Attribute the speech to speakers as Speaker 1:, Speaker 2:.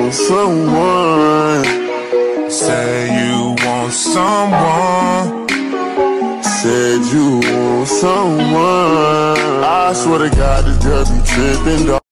Speaker 1: want someone.
Speaker 2: Say you want someone.
Speaker 1: Said you want someone. I swear to God, this girl be tripping, dog.